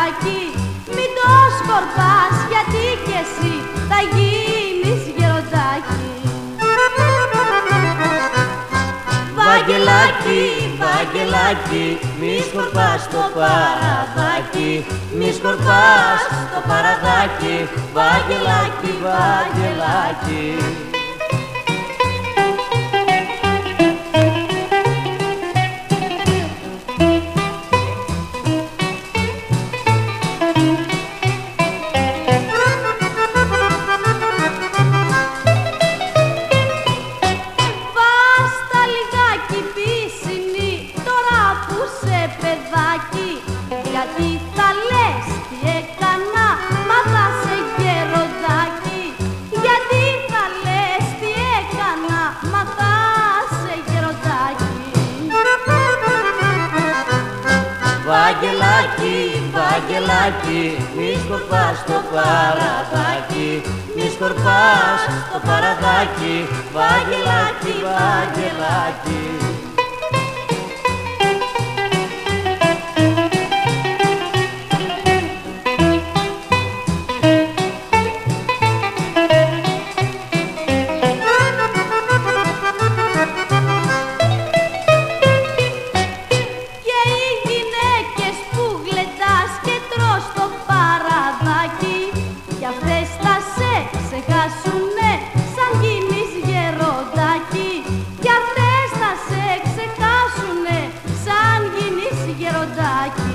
Βαγγελάκι, μην το σκορπάς, γιατί κι εσύ θα γίνεις γεροντάκι. Βαγγελάκι, Βαγγελάκι, μη σκορπάς το παραδάκι, μη σκορπάς το παραδάκι, Βαγγελάκι, Βαγγελάκι. Γιατί θα λες τι έκανα, μα θα σε γεροντάκι. Γιατί θα λες τι έκανα, μα θα σε γεροντάκι. Βαγγελάκι, Βαγγελάκι, μη σκορπάς το παραδάκι, μη σκορπάς το παραδάκι, Βαγγελάκι, Βαγγελάκι. Ξεχάσουνε σαν γίνεις γεροντάκι. Κι αυτές θα σε ξεχάσουνε σαν γίνεις γεροντάκι.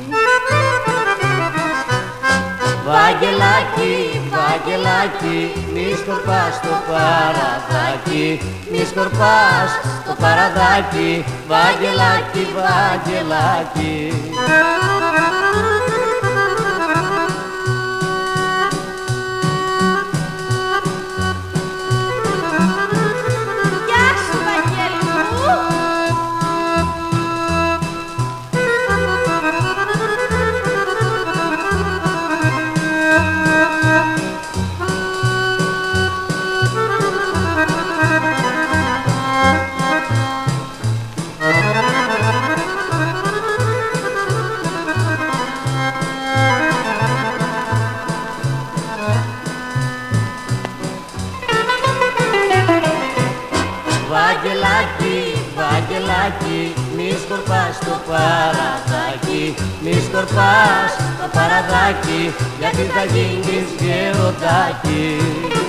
Βαγγελάκι, Βαγγελάκι, μη σκορπάς το παραδάκι, μη σκορπάς το παραδάκι, Βαγγελάκι, Βαγγελάκι. Βαγγελάκι, Βαγγελάκι, μη σκορπάς το παραδάκι, μη σκορπάς το παραδάκι, γιατί θα γίνεις γεροντάκι.